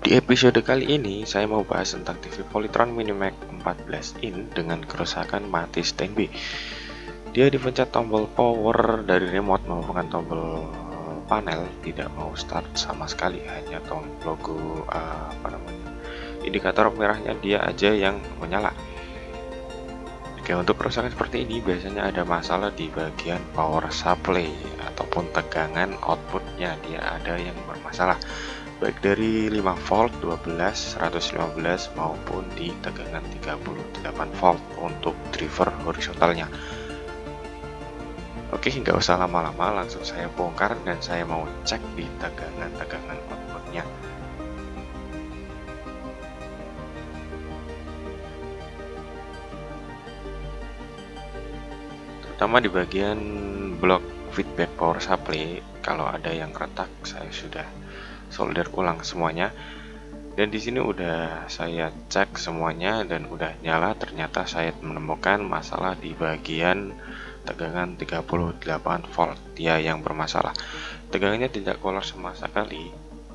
Di episode kali ini saya mau bahas tentang TV Polytron Minimax 14 in dengan kerusakan mati standby. Dia dipencet tombol power dari remote maupun tombol panel tidak mau start sama sekali, hanya tombol logo indikator merahnya dia aja yang menyala. Oke, untuk kerusakan seperti ini biasanya ada masalah di bagian power supply ataupun tegangan outputnya, dia ada yang bermasalah baik dari 5 volt, 12, 115 maupun di tegangan 38 volt untuk driver horizontalnya. Oke, nggak usah lama-lama, langsung saya bongkar dan saya mau cek di tegangan outputnya. Terutama di bagian blok feedback power supply, kalau ada yang retak saya sudah solder ulang semuanya, dan di sini udah saya cek semuanya dan udah nyala. Ternyata saya menemukan masalah di bagian tegangan 38 volt, dia yang bermasalah. Tegangannya tidak keluar sama sekali.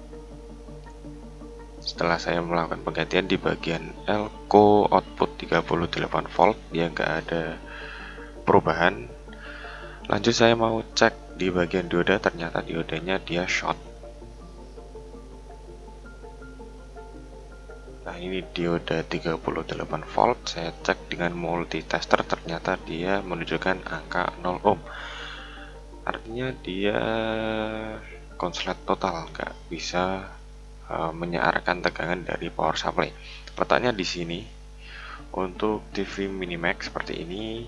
Setelah saya melakukan penggantian di bagian elko output 38 volt, dia nggak ada perubahan. Lanjut saya mau cek di bagian dioda, ternyata diodanya dia short. Nah, ini dioda 38 volt, saya cek dengan multitester, ternyata dia menunjukkan angka 0 ohm. Artinya dia konslet total, nggak bisa menyearahkan tegangan dari power supply. Letaknya di sini. Untuk TV Minimax seperti ini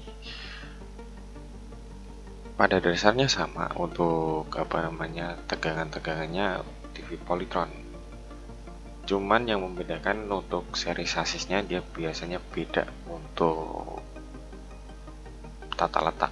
pada dasarnya sama untuk tegangannya TV Polytron. Cuman yang membedakan untuk seri sasisnya, dia biasanya beda untuk tata letak.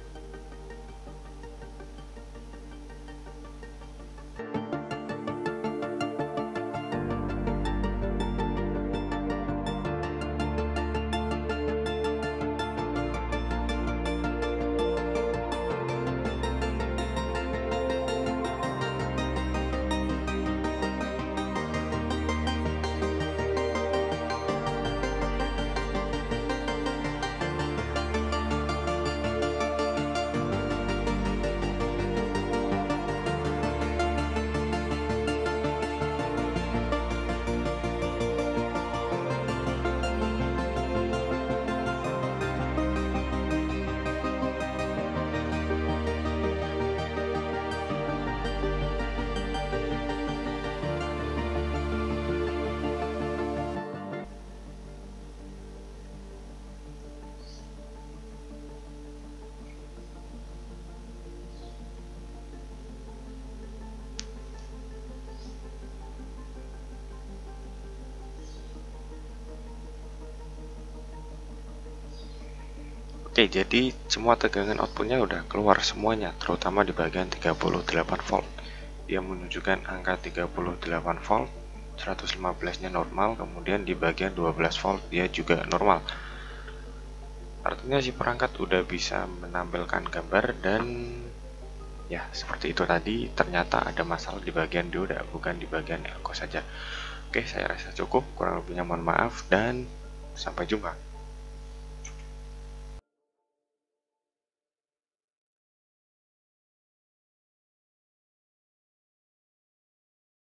Oke, jadi semua tegangan outputnya udah keluar semuanya, terutama di bagian 38 volt. Dia menunjukkan angka 38 volt, 115-nya normal, kemudian di bagian 12 volt dia juga normal. Artinya si perangkat udah bisa menampilkan gambar, dan ya seperti itu tadi, ternyata ada masalah di bagian dioda, bukan di bagian elko saja. Oke, saya rasa cukup, kurang lebihnya mohon maaf dan sampai jumpa.